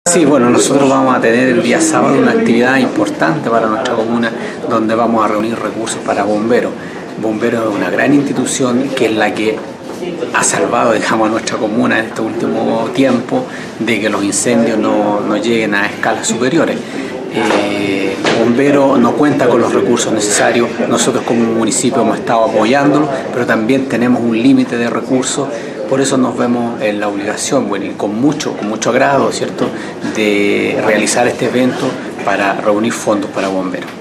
Sí, bueno, nosotros vamos a tener el día sábado una actividad importante para nuestra comuna donde vamos a reunir recursos para bomberos. Bomberos es una gran institución que es la que ha salvado, digamos, a nuestra comuna en este último tiempo de que los incendios no lleguen a escalas superiores. Bombero no cuenta con los recursos necesarios, nosotros como municipio hemos estado apoyándolo, pero también tenemos un límite de recursos, por eso nos vemos en la obligación, bueno, y con mucho agrado, ¿cierto?, de realizar este evento para reunir fondos para bomberos.